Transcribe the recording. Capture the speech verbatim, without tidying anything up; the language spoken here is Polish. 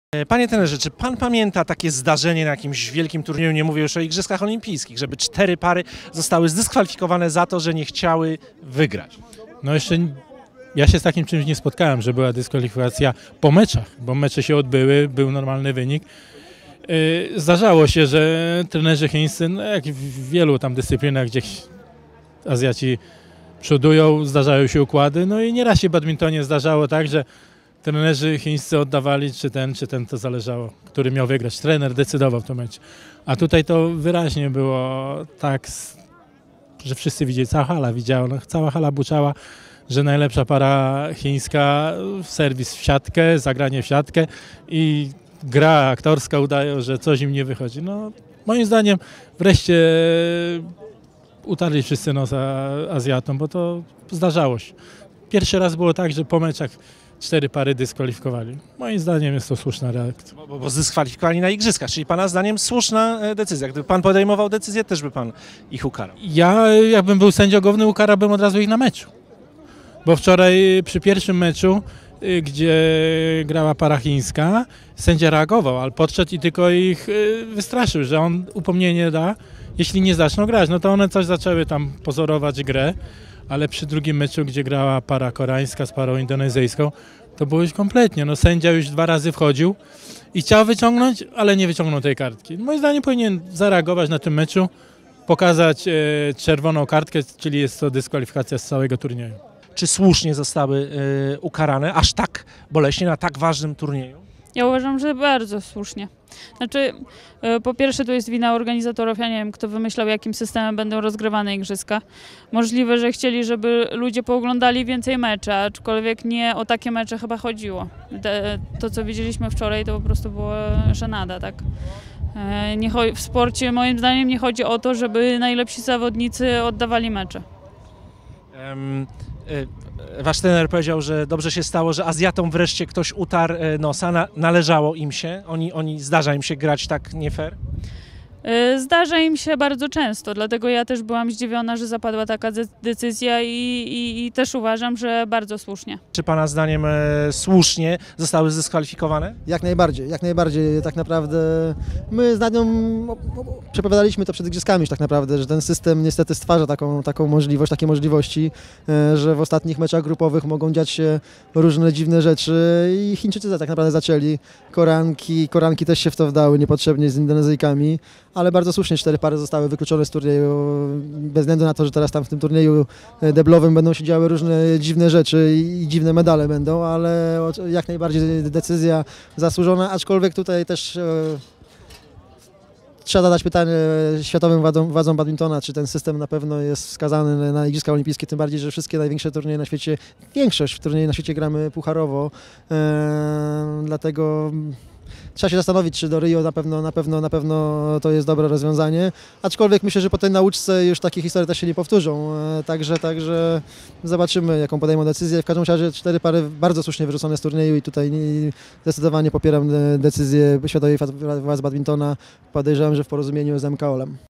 Panie trenerze, czy pan pamięta takie zdarzenie na jakimś wielkim turnieju, nie mówię już o Igrzyskach Olimpijskich, żeby cztery pary zostały zdyskwalifikowane za to, że nie chciały wygrać? No jeszcze ja się z takim czymś nie spotkałem, że była dyskwalifikacja po meczach, bo mecze się odbyły, był normalny wynik. Zdarzało się, że trenerzy chińscy, no jak w wielu tam dyscyplinach, gdzie Azjaci przodują, zdarzają się układy, no i nieraz się w badmintonie zdarzało tak, że trenerzy chińscy oddawali, czy ten, czy ten, to zależało, który miał wygrać. Trener decydował w tym meczu. A tutaj to wyraźnie było tak, że wszyscy widzieli, cała hala widziała, no, cała hala buczała, że najlepsza para chińska, serwis w siatkę, zagranie w siatkę i gra aktorska udają, że coś im nie wychodzi. No, moim zdaniem wreszcie utarli wszyscy nos Azjatom, bo to zdarzało się. Pierwszy raz było tak, że po meczach cztery pary dyskwalifikowali. Moim zdaniem jest to słuszna reakcja. Bo, bo zdyskwalifikowali na Igrzyskach, czyli pana zdaniem słuszna decyzja. Gdyby pan podejmował decyzję, też by pan ich ukarał. Ja, jakbym był sędzią główny, ukarałbym od razu ich na meczu. Bo wczoraj przy pierwszym meczu, gdzie grała para chińska, sędzia reagował, ale podszedł i tylko ich wystraszył, że on upomnienie da, jeśli nie zaczną grać. No to one coś zaczęły tam pozorować grę, ale przy drugim meczu, gdzie grała para koreańska z parą indonezyjską, to było już kompletnie. No sędzia już dwa razy wchodził i chciał wyciągnąć, ale nie wyciągnął tej kartki. Moim zdaniem powinien zareagować na tym meczu, pokazać e, czerwoną kartkę, czyli jest to dyskwalifikacja z całego turnieju. Czy słusznie zostały e, ukarane aż tak boleśnie na tak ważnym turnieju? Ja uważam, że bardzo słusznie. Znaczy, po pierwsze to jest wina organizatorów, ja nie wiem, kto wymyślał, jakim systemem będą rozgrywane igrzyska. Możliwe, że chcieli, żeby ludzie pooglądali więcej meczy, aczkolwiek nie o takie mecze chyba chodziło. To, co widzieliśmy wczoraj, to po prostu była żenada, tak? Nie, w sporcie moim zdaniem nie chodzi o to, żeby najlepsi zawodnicy oddawali mecze. Um, y Wasz trener powiedział, że dobrze się stało, że Azjatom wreszcie ktoś utarł nosa, na, należało im się, oni, oni zdarza im się grać tak nie fair? Zdarza im się bardzo często, dlatego ja też byłam zdziwiona, że zapadła taka decyzja i, i, i też uważam, że bardzo słusznie. Czy pana zdaniem e, słusznie zostały zdyskwalifikowane? Jak najbardziej, jak najbardziej. Tak naprawdę my z Nadią przepowiadaliśmy to przed igrzyskami tak naprawdę, że ten system niestety stwarza taką, taką możliwość, takie możliwości, e, że w ostatnich meczach grupowych mogą dziać się różne dziwne rzeczy i Chińczycy tak naprawdę zaczęli. Koreanki, Koreanki też się w to wdały niepotrzebnie z Indonezyjkami. Ale bardzo słusznie cztery pary zostały wykluczone z turnieju, bez względu na to, że teraz tam w tym turnieju deblowym będą się działy różne dziwne rzeczy i dziwne medale będą, ale jak najbardziej decyzja zasłużona, aczkolwiek tutaj też e, trzeba zadać pytanie światowym władzom, władzom badmintona, czy ten system na pewno jest wskazany na Igrzyska Olimpijskie, tym bardziej, że wszystkie największe turnieje na świecie, większość turniejów na świecie gramy pucharowo, e, dlatego trzeba się zastanowić, czy do Rio na pewno, na pewno, na pewno to jest dobre rozwiązanie, aczkolwiek myślę, że po tej nauczce już takie historie też się nie powtórzą, także, także zobaczymy, jaką podejmą decyzję. W każdym razie cztery pary bardzo słusznie wyrzucone z turnieju i tutaj zdecydowanie popieram decyzję Światowej Władz Badmintona. Podejrzewam, że w porozumieniu z M K O L em.